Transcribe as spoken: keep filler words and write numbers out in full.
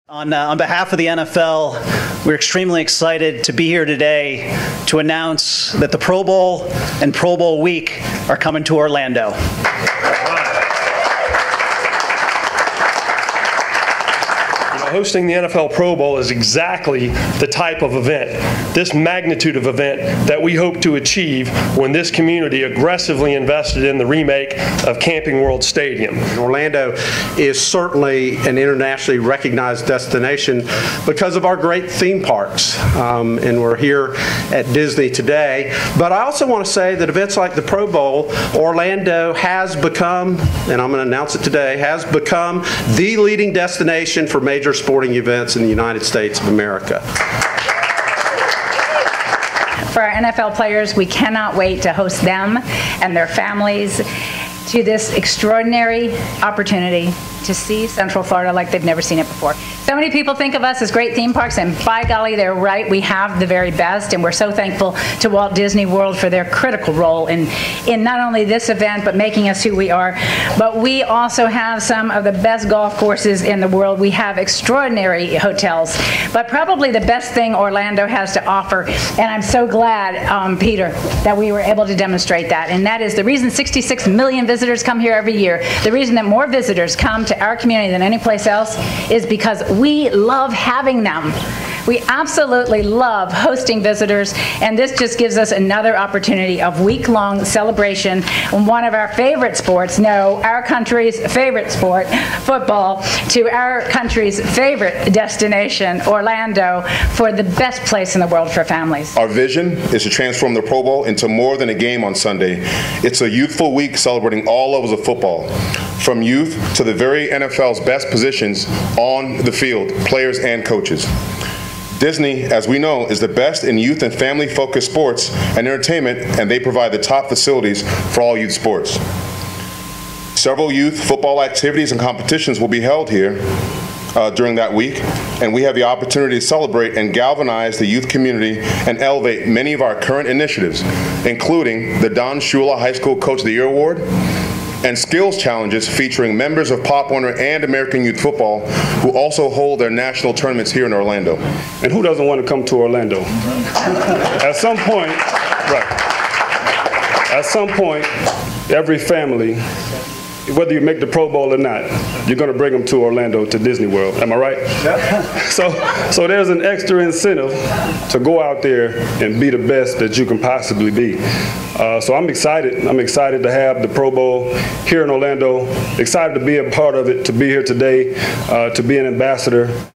On, uh, on behalf of the N F L, we're extremely excited to be here today to announce that the Pro Bowl and Pro Bowl week are coming to Orlando. Hosting the N F L Pro Bowl is exactly the type of event, this magnitude of event that we hope to achieve when this community aggressively invested in the remake of Camping World Stadium. Orlando is certainly an internationally recognized destination because of our great theme parks, um, and we're here at Disney today. But I also want to say that events like the Pro Bowl, Orlando has become, and I'm going to announce it today, has become the leading destination for major sporting events in the United States of America. For our N F L players, we cannot wait to host them and their families to this extraordinary opportunity to see Central Florida like they've never seen it before. So many people think of us as great theme parks, and by golly, they're right. We have the very best, and we're so thankful to Walt Disney World for their critical role in, in not only this event, but making us who we are. But we also have some of the best golf courses in the world. We have extraordinary hotels. But probably the best thing Orlando has to offer, and I'm so glad, um, Peter, that we were able to demonstrate that, and that is the reason sixty-six million visitors come here every year. The reason that more visitors come to our community than any place else is because we love having them. We absolutely love hosting visitors, and this just gives us another opportunity of week-long celebration on one of our favorite sports, no, our country's favorite sport, football, to our country's favorite destination, Orlando, for the best place in the world for families. Our vision is to transform the Pro Bowl into more than a game on Sunday. It's a youthful week celebrating all levels of football, from youth to the very N F L's best positions on the field, players and coaches. Disney, as we know, is the best in youth and family-focused sports and entertainment, and they provide the top facilities for all youth sports. Several youth football activities and competitions will be held here uh, during that week, and we have the opportunity to celebrate and galvanize the youth community and elevate many of our current initiatives, including the Don Shula High School Coach of the Year Award, and skills challenges featuring members of Pop Warner and American Youth Football who also hold their national tournaments here in Orlando. And who doesn't want to come to Orlando? At some point, right, at some point, every family, whether you make the Pro Bowl or not, you're going to bring them to Orlando, to Disney World. Am I right? Yeah. So, so there's an extra incentive to go out there and be the best that you can possibly be. Uh, so I'm excited. I'm excited to have the Pro Bowl here in Orlando. Excited to be a part of it, to be here today, uh, to be an ambassador.